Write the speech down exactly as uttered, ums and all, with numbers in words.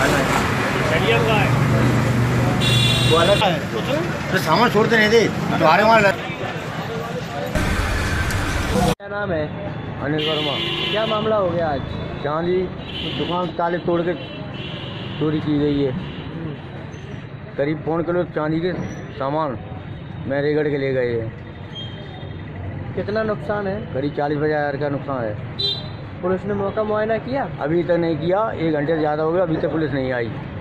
वो अलग है तो सामान छोड़ते नहीं थे तुम्हारे वहाँ। क्या नाम है? अनिल वर्मा। क्या मामला हो गया आज? चांदी दुकान ताले तोड़ के चोरी की गई है। करीब पौन किलो चांदी के सामान मैरेगढ़ के ले गए हैं। कितना नुकसान है? करीब चालीस हजार का नुकसान है। पुलिस ने मौका मुआयना किया? अभी तक नहीं किया, एक घंटे से ज़्यादा हो गया, अभी तक पुलिस नहीं आई।